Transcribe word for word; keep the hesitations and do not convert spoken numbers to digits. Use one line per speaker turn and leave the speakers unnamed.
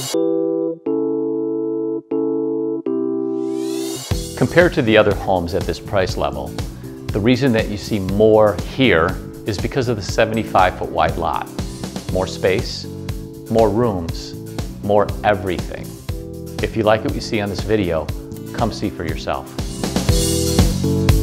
Compared to the other homes at this price level, the reason that you see more here is because of the seventy-five foot wide lot. More space, more rooms, more everything. If you like what you see on this video, come see for yourself.